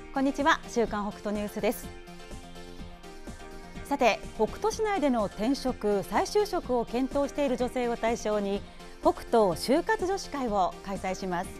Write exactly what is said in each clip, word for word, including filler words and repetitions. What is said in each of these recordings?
こんにちは、週刊北斗ニュースです。さて、北斗市内での転職再就職を検討している女性を対象に北斗就活女子会を開催します。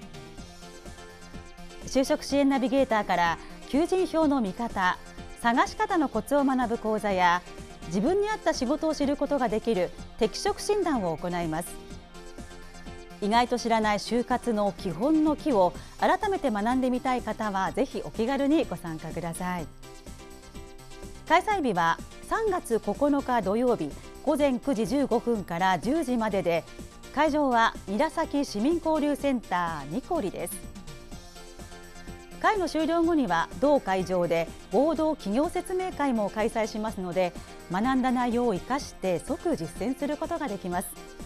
就職支援ナビゲーターから求人票の見方、探し方のコツを学ぶ講座や自分に合った仕事を知ることができる適職診断を行います。意外と知らない就活の基本の基を改めて学んでみたい方はぜひお気軽にご参加ください。開催日はさんがつここのか土曜日ごぜんくじじゅうごふんからじゅうじまでで、会場は韮崎市民交流センターニコリです。会の終了後には同会場で合同企業説明会も開催しますので、学んだ内容を生かして即実践することができます。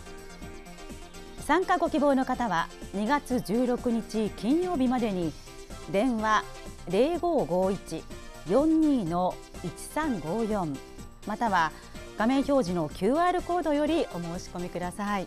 参加ご希望の方はにがつじゅうろくにち金曜日までに電話 ゼロごーごーいち よんにー いちさんごーよん または画面表示の キューアール コードよりお申し込みください。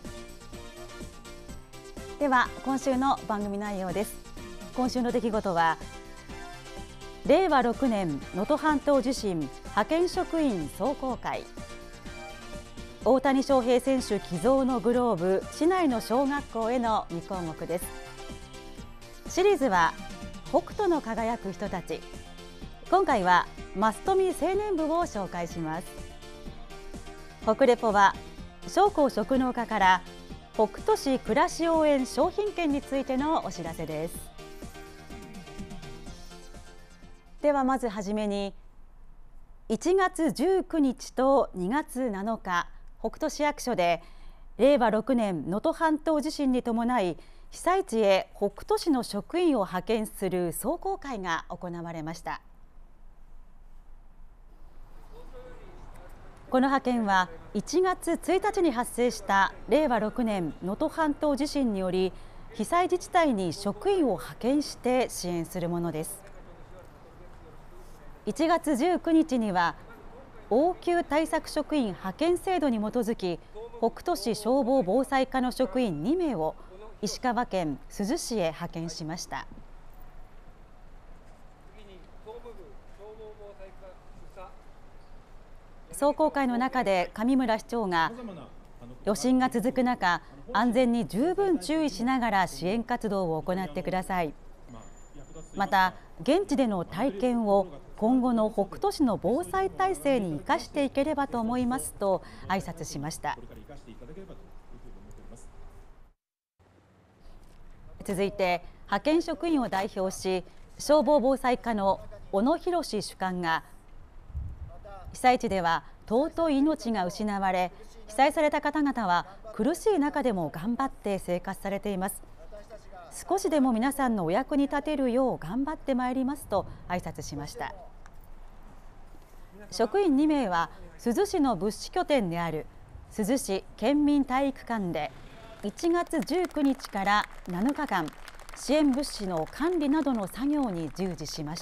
では今週の番組内容です。今週の出来事はれいわろくねん能登半島地震派遣職員壮行会、大谷翔平選手寄贈のグローブ市内の小学校へのにこうもくです。シリーズは北斗の輝く人たち、今回はマストミ青年部を紹介します。北レポは商工食農課から北斗市暮らし応援商品券についてのお知らせです。ではまずはじめにいちがつじゅうくにちとにがつなのか、北斗市役所でれいわろくねん能登半島地震に伴い被災地へ北斗市の職員を派遣する壮行会が行われました。この派遣はいちがつついたちに発生したれいわろくねん能登半島地震により被災自治体に職員を派遣して支援するものです。いちがつじゅうくにちには応急対策職員派遣制度に基づき北斗市消防防災課の職員にめいを石川県珠洲市へ派遣しました。壮行会の中で上村市長が余震が続く中、安全に十分注意しながら支援活動を行ってください。また現地での体験を今後の北斗市の防災体制に生かしていければと思いますと挨拶しました。続いて派遣職員を代表し消防防災課の小野博主幹が、被災地では尊い命が失われ、被災された方々は苦しい中でも頑張って生活されています。少しでも皆さんのお役に立てるよう頑張ってまいりますと挨拶しました。職員にめいは珠洲市の物資拠点である珠洲市県民体育館でいちがつじゅうくにちからなのかかん支援物資の管理などの作業に従事しました。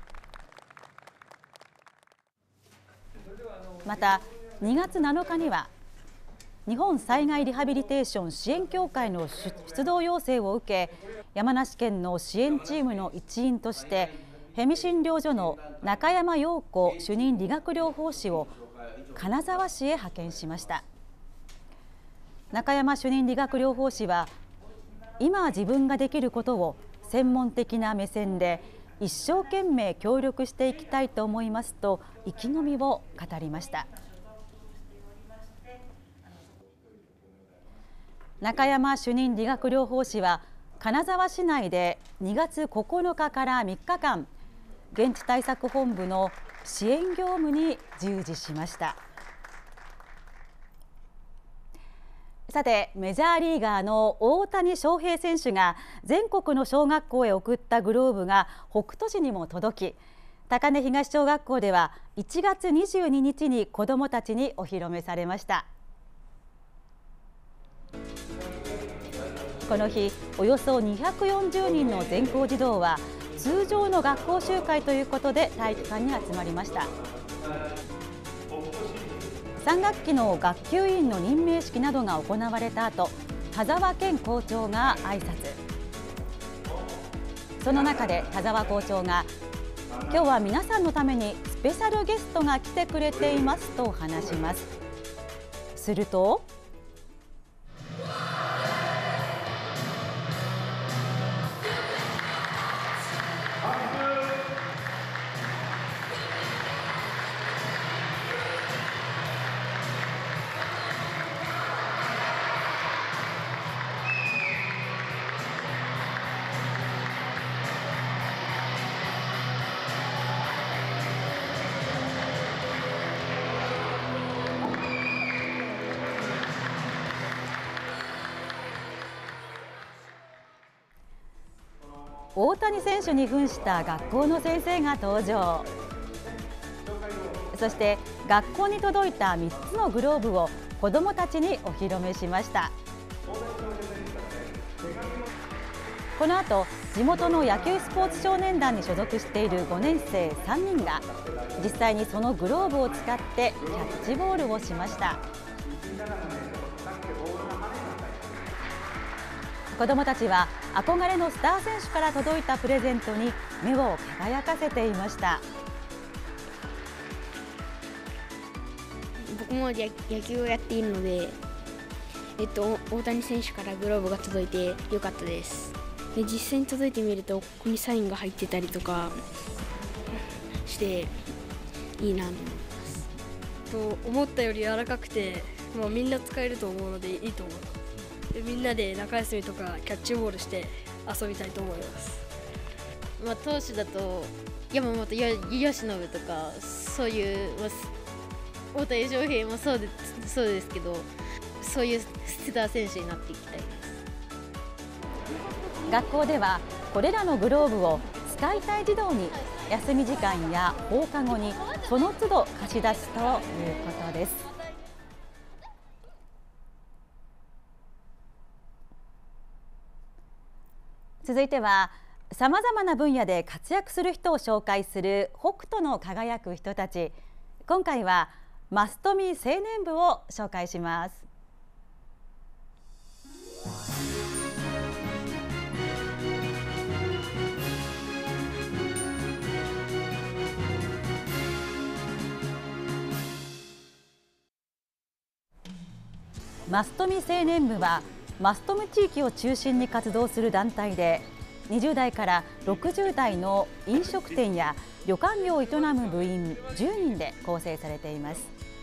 またにがつなのかには日本災害リハビリテーション支援協会の出動要請を受け、山梨県の支援チームの一員としてフェミ診療所の中山陽子主任理学療法士を金沢市へ派遣しました。中山主任理学療法士は、今自分ができることを専門的な目線で一生懸命協力していきたいと思いますと意気込みを語りました。中山主任理学療法士は金沢市内でにがつここのかからみっかかん現地対策本部の支援業務に従事しました。さて、メジャーリーガーの大谷翔平選手が全国の小学校へ送ったグローブが北斗市にも届き、高根東小学校ではいちがつにじゅうににちに子どもたちにお披露目されました。この日、およそにひゃくよんじゅうにんの全校児童は通常の学校集会ということで体育館に集まりました。さんがっきの学級委員の任命式などが行われた後、田沢健校長が挨拶。 その中で田澤校長が、今日は皆さんのためにスペシャルゲストが来てくれていますと話します。すると大谷選手に扮した学校の先生が登場。そして学校に届いたみっつのグローブを子どもたちにお披露目しました。この後、地元の野球スポーツ少年団に所属しているごねんせいさんにんが実際にそのグローブを使ってキャッチボールをしました。子どもたちは憧れのスター選手から届いたプレゼントに目を輝かせていました。 僕も野球をやっているので、えっと、大谷選手からグローブが届いてよかったです。で、実際に届いてみるとここにサインが入ってたりとかしていいなと思います。 と思ったより柔らかくて、まあ、みんな使えると思うのでいいと思います。で、みんなで中休みとかキャッチボールして遊びたいと思います。 まあ、投手だと山本由伸とかそういう、まあ、大谷翔平もそうで、そうですけど、そういうスター選手になっていきたいです。 学校ではこれらのグローブを使いたい児童に休み時間や放課後にその都度貸し出すということです。続いてはさまざまな分野で活躍する人を紹介する北斗の輝く人たち。今回はマストミ青年部を紹介します。マストミ青年部はマストミ地域を中心に活動する団体で、にじゅうだいからろくじゅうだいの飲食店や旅館業を営む部員じゅうにんで構成されています。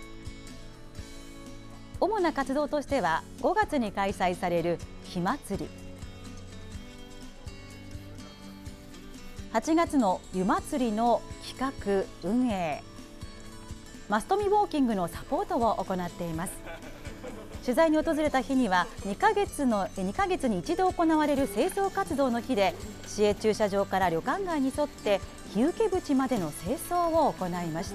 主な活動としてはごがつに開催される火祭り、はちがつの湯祭りの企画運営、マストミウォーキングのサポートを行っています。取材に訪れた日にはにかげつのにかげつに一度行われる清掃活動の日で、市営駐車場から旅館街に沿って日受淵までの清掃を行いました。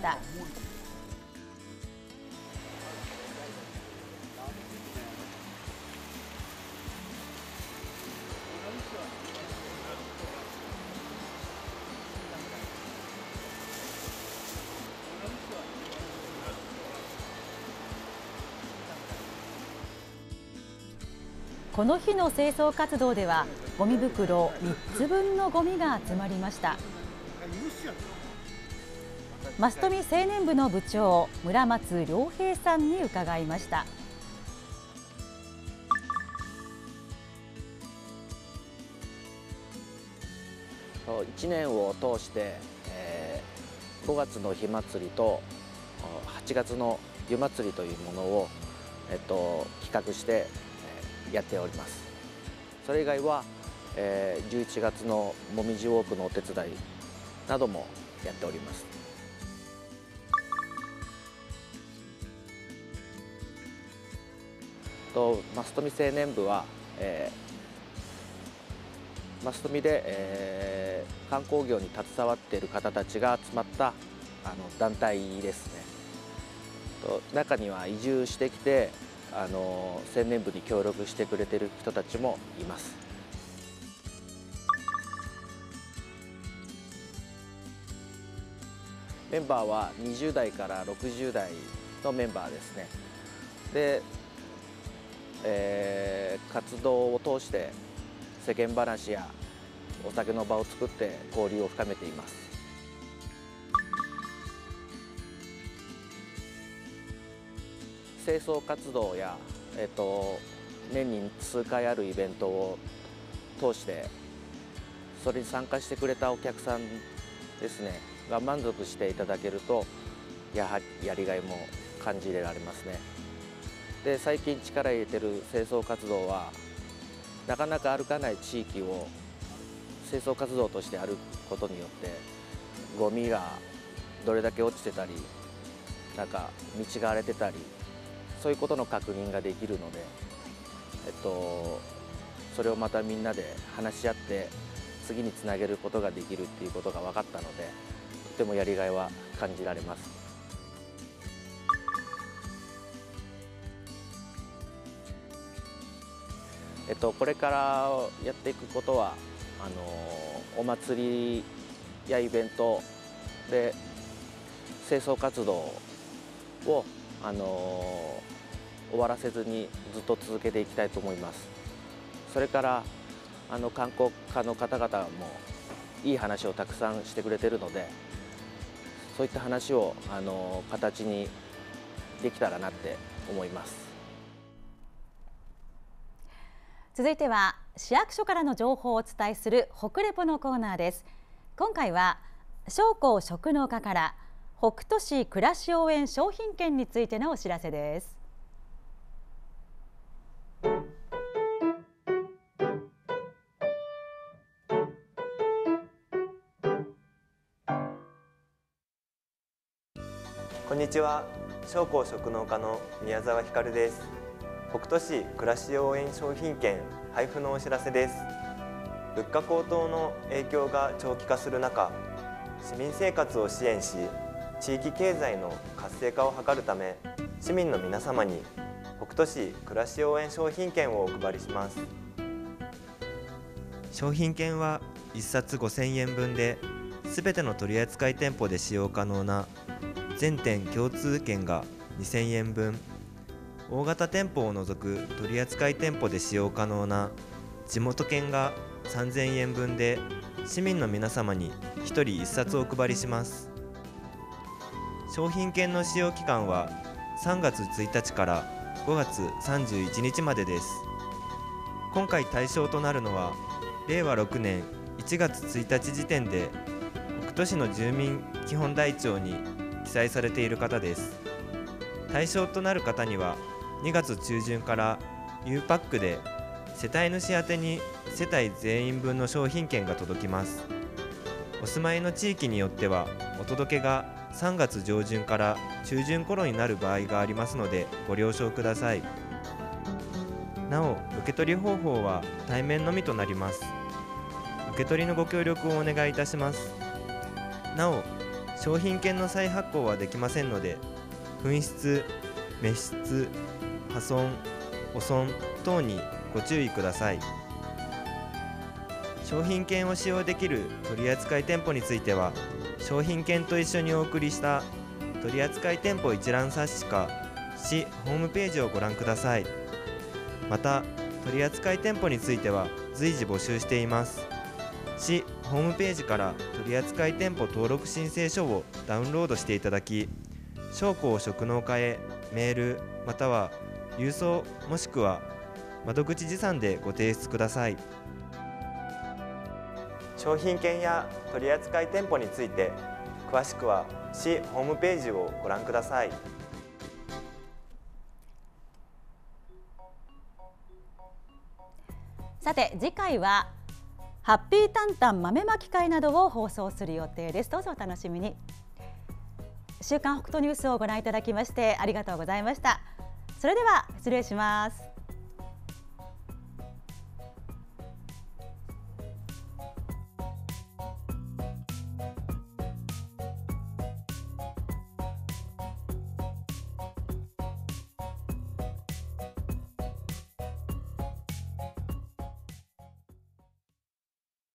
この日の清掃活動ではゴミ袋みっつぶんのゴミが集まりました。マストミ青年部の部長村松良平さんに伺いました。 いちねんを通して、えー、ごがつの火祭りとはちがつの湯祭りというものを、えっと、企画してやっております。それ以外は、えー、じゅういちがつのもみじウォークのお手伝いなどもやっております。とマストミ青年部は、えー、マストミで、えー、観光業に携わっている方たちが集まったあの団体ですね。と中には移住してきてあの青年部に協力してくれている人たちもいます。メンバーはにじゅうだいからろくじゅうだいのメンバーですね。で、えー、活動を通して世間話や、 お酒の場を作って交流を深めています。清掃活動や、えっと、年に数回あるイベントを通してそれに参加してくれたお客さんですねが満足していただけるとやはりやりがいも感じられますね。で最近力入れてる清掃活動はなかなか歩かない地域を清掃活動として歩くことによってゴミがどれだけ落ちてたりなんか道が荒れてたりそういうことの確認ができるので、えっと、それをまたみんなで話し合って次につなげることができるっていうことが分かったのでとてもやりがいは感じられます。えっと、これからやっていくことはあのお祭りやイベントで清掃活動をあの終わらせずにずっと続けていきたいと思います。それからあの観光家の方々もいい話をたくさんしてくれているのでそういった話をあの形にできたらなって思います。 続いては市役所からの情報をお伝えする北レポのコーナーです。今回は商工食農課から北杜市暮らし応援商品券についてのお知らせです。 こんにちは。商工食農課の宮沢光です。北杜市暮らし応援商品券配布のお知らせです。物価高騰の影響が長期化する中、市民生活を支援し、地域経済の活性化を図るため、市民の皆様に北杜市暮らし応援商品券をお配りします。商品券はいっさつごせんえんぶんで、すべての取扱店舗で使用可能な全店共通券がにせんえんぶん、大型店舗を除く取扱店舗で使用可能な地元券がさんぜんえんぶんで、市民の皆様にひとりいっさつお配りします。商品券の使用期間はさんがつついたちからごがつさんじゅういちにちまでです。今回対象となるのはれいわろくねんいちがつついたち時点で北杜市の住民基本台帳に記載されている方です。対象となる方にはにがつちゅうじゅんから ゆうパック で世帯主宛てに世帯全員分の商品券が届きます。お住まいの地域によってはお届けがさんがつじょうじゅんから中旬頃になる場合がありますのでご了承ください。なお、受け取り方法は対面のみとなります。受け取りのご協力をお願いいたします。なお、商品券の再発行はできませんので、紛失、滅失、破損、汚損等にご注意ください。商品券を使用できる取扱店舗については、商品券と一緒にお送りした取扱店舗一覧冊子か市ホームページをご覧ください。また、取扱店舗については随時募集しています。市ホームページから取扱店舗登録申請書をダウンロードしていただき、商工食農課へメールまたは郵送もしくは窓口持参でご提出ください。商品券や取扱店舗について詳しくは市ホームページをご覧ください。 さて次回はハッピータンタン豆まき会などを放送する予定です。どうぞお楽しみに。週刊北斗ニュースをご覧いただきましてありがとうございました。それでは失礼します。